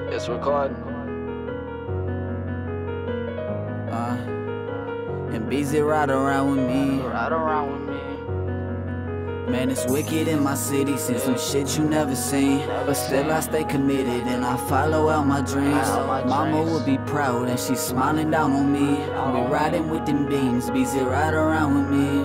It's recording. And BZ ride around with me. Ride around with me. Man, it's wicked in my city, seen some shit you never seen. But still I stay committed and I follow out my dreams. Mama would be proud and she's smiling down on me. We riding with them beams, BZ ride around with me.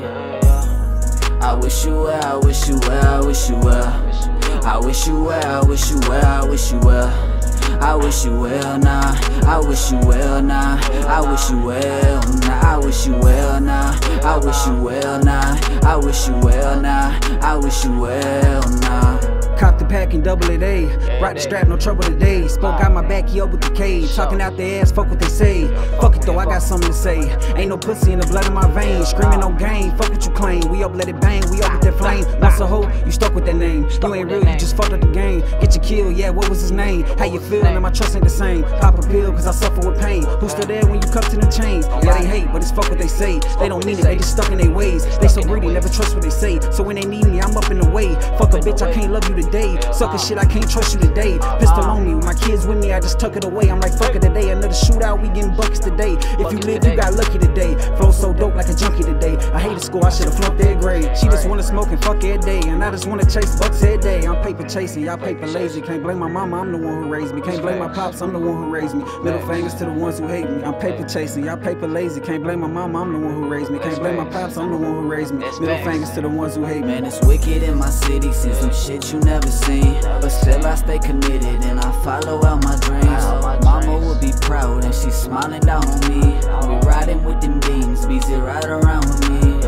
I wish you well, I wish you well, I wish you well. I wish you well, I wish you well, I wish you well. I wish you well now, I wish you well now, I wish you well now, I wish you well now, I wish you well now, I wish you well now, I wish you well now. Cop the pack and double it A. Rock the strap, no trouble today. Spoke got my back, he up with the K. Talking out their ass, fuck what they say. Fuck it though, I got something to say. Ain't no pussy in the blood of my veins. Screaming no game, fuck what you claim. We up, let it bang, we up with that flame. Once a hoe, you stuck with that name. You ain't real, you just fucked up the game. Get your kill, yeah, what was his name? How you feel? And my trust ain't the same. Pop a pill, cause I suffer with pain. Who's still there when you cuffed in the chains? Yeah, they hate, but it's fuck what they say. They don't mean it, they just stuck in their ways. They so greedy, never trust what they say. So when they need me, I'm up in the way. Fuck a bitch, I can't love you today. Sucker shit, I can't trust you today. Pistol on me, with my kids with me, I just tuck it away. I'm like, fuck it today, another shootout, we getting buckets today. If you live, you got lucky today. Flow so dope like a junkie today. I hate the school, I should've flunked their grade. She just wanna smoke and fuck every day, and I just wanna chase bucks every day. I'm paper chasing, y'all paper lazy. Can't blame my mama, I'm the one who raised me. Can't blame my pops, I'm the one who raised me. Middle fingers to the ones who hate me. I'm paper chasing, y'all paper lazy. Can't blame my mama, I'm the one who raised me. Can't blame my pops, I'm the one who raised me. Middle fingers to the ones who hate me. Man, it's wicked in my city, seen some shit you never seen. But still I stay committed and I follow out my dreams. Mama would be proud and she's smiling down on me. We riding with them beams, BZ ride around with me.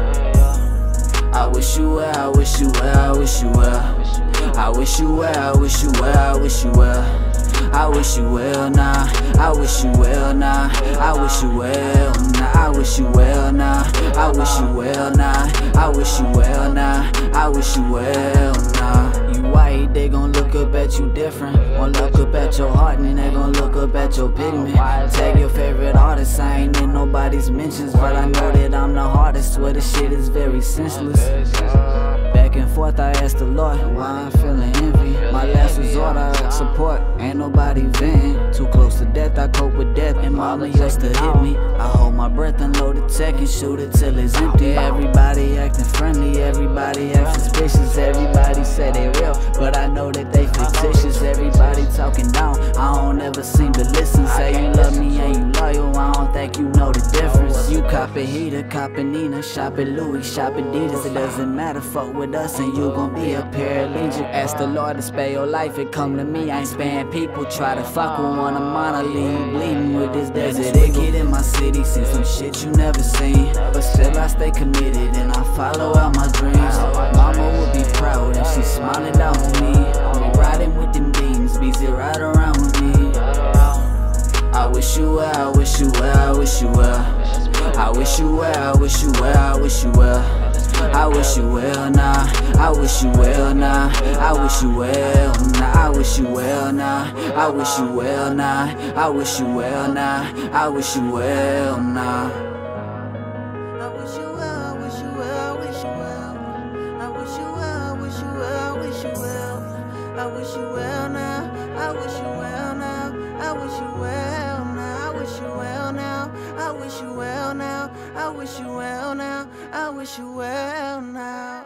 I wish you well, I wish you well, I wish you well. I wish you well, I wish you well, I wish you well. I wish you well now, I wish you well now, I wish you well now, I wish you well now, I wish you well now, I wish you well now, I wish you well now. You white, they gon' look up at you different. Won't look up at your heart and they gon' look up at your pigment. Tag your favorite artist, I ain't in nobody's mentions, but I know that I'm the hardest, where the shit is very senseless. Back and forth, I asked the Lord why I'm feeling envy. My last resort, I ask support, ain't nobody venting. Too close to death, I cope with death, and mama used to hit me. I hold my breath and load the tech and shoot it till it's empty. Everybody acting friendly, everybody acting suspicious. Everybody say they real, but I know that they fictitious. Everybody talking down, I don't ever seem to listen. Say you love me and you loyal, I don't think you know the difference. You cop a heater, cop a Nina, shop at Louis, shop at Adidas. It doesn't matter, fuck with us and you gon' be a paralegic. Ask the Lord to spare your life, it come to me, I ain't sparing people. Try to fuck with one of mine, I leave you bleeding with this desert eagle. Wicked in my city, seen some shit you never seen. But still I stay committed and I follow out my dreams. Mama would be proud and she's smiling down on me. We riding with them beams, BZ ride around with me. I wish you well, I wish you well, I wish you well. I wish you well, I wish you well, I wish you well. I wish you well now, I wish you well now, I wish you well now, I wish you well now, I wish you well now, I wish you well now, I wish you well now. I wish you well, I wish you well, I wish you well. I wish you well, I wish you well, I wish you well. I wish you well now, I wish you well now, I wish you well now, I wish you well now, I wish you well now, I wish you well now, I wish you well now.